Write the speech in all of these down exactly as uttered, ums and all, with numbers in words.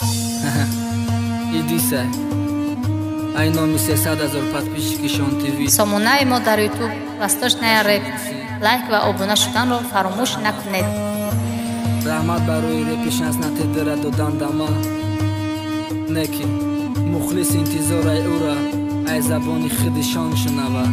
Иди се. Айно ми се садазор подписчики Шон ТВ. Сомонаи мо дар YouTube Восточная рэп. Лайк ва обуна шуданро фаромӯш накунед. Раҳмат барои репи шанснате дара додан дама. Неки мухлис интизораи ӯра ай забони худи шон шунава.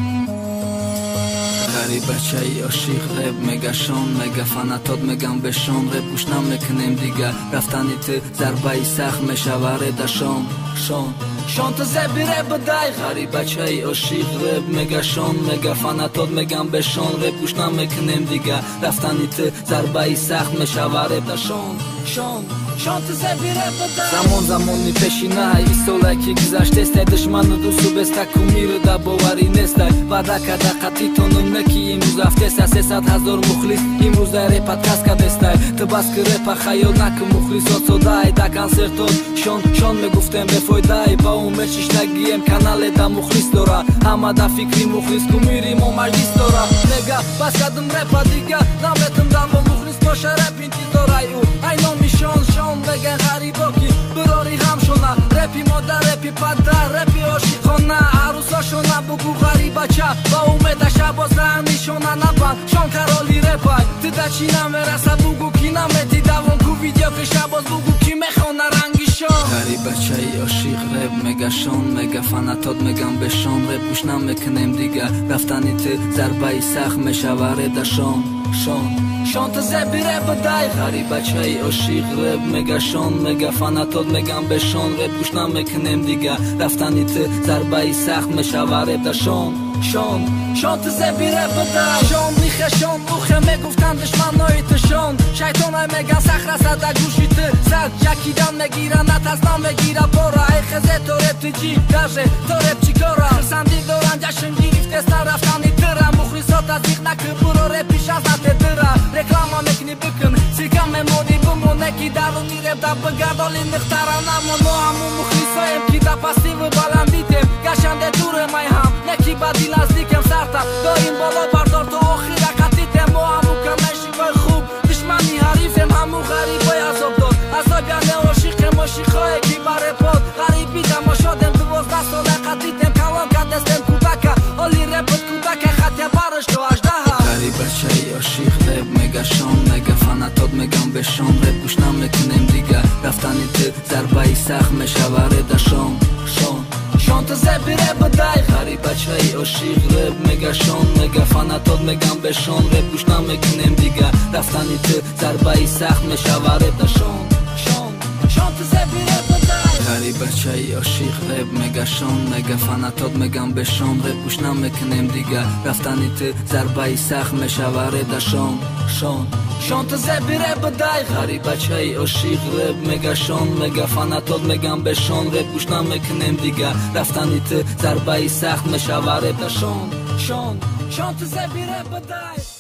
Гарибачаи ошиқ реп мегашон мега фанатот мегам бешон реп гӯш намекунем дига рафтани ту зарбаи сахт мешава редашон шон шон ту зебире бадай гарибачаи ошиқ реп мегашон мега фанатот мегам бешон реп гӯш намекунем дига рафтани ту зарбаи сахт мешава редашон шон шон ту зебире бадай замон замони пешинай истолай ки гузаштестай душману дӯсту беста кумиру да боварӣ нестай ваъда карда қатъи тонум неки имрӯз рафтеста сесад ҳазор мухлис имрӯз дар репат кас кадестай ту бас ки репа хаёл накун мухлисот содай да консертот шон шон мегуфтем бефоидай ба умед шиштагием канале да мухлис дора ҳама да фикри мухлис кумири мо маҷлис дора нега бас кардым репа дига наметум дамо мухлис боша реп интизорай ӯ ай номи шон шон беган ғарибо ки бирори ҳамшона репи модар репи падар репи ошиқона арӯсошона бугу ғарибача ба умеда шабоз раҳнишона набан шон кароли репай ту да чӣ намераса бугу ки намети давон ку видео ки шабоз бугу ки мехона ранги шон гарибачаи ошиқ реп мегашон мега фанатот мегам бешон реп гӯш намекунем дига рафтани ту зарбаи сахт мешава редашон шон шон ту зебире бадай гарибачаи ошиқ реп мегашон мега фанатот мегам бешон реп гӯш намекунем дига рафтани ту зарбаи сахт мешава редашон шон шон ту зебире бадай шон михе шон ухе мегуфтан душманои ту шон шайтонай меган сахт расада гӯши ту сад якидан мегира натаз намегира бора ай хезе то реп ту ҷи даже то реп чӣ кора хирсандӣ доран ҷашн гирифтеста рафтани тыра мухлисот аз иқ накӣ буро репи шазнате дыра реклама мекунӣ бикун сика мемонӣ бимоне ки даруни реп да бигардоли нихтара намо мо ҳамун мухлисоем ки да пастиву баландитем гашанде дурем ай ҳам неки бади наздикем сарта доим боло бардор то охира қатитем мо ҳамун камешикои хуб душмани ҳарифем ҳамун ғарибои азобдод азобяне ошиқем ошиқое ки ба репот ғарибидам мо шодем дувоздаҳ сола қатитем калон кадестем кӯдака оли репот кӯдака хатя бараш то аждаҳа гарибачаи ошиқ реп мегашон мега фанатот мегам бешон реп гӯш намекунем дига рафтани ту зарбаи сахт мешава редашон шон шон ту зебире бадай гарибачаи ошиқ реп мегашон мега фанатот мегам бешон реп гӯш намекунем дига рафтани ту зарбаи сахт мешава редашон шон шон ту зебире бадай гарибачаи ошиқ реп мегашон мега фанатот мегам бешон реп гӯш намекунем дига рафтани ту зарбаи сахт мешава редашон шон шон ту зебире бадай гарибачаи ошиқ реп мегашон мега фанатот мегам бешон реп гӯш намекунем дига рафтани ту зарбаи сахт мешава редашон шон шон ту зебире бадай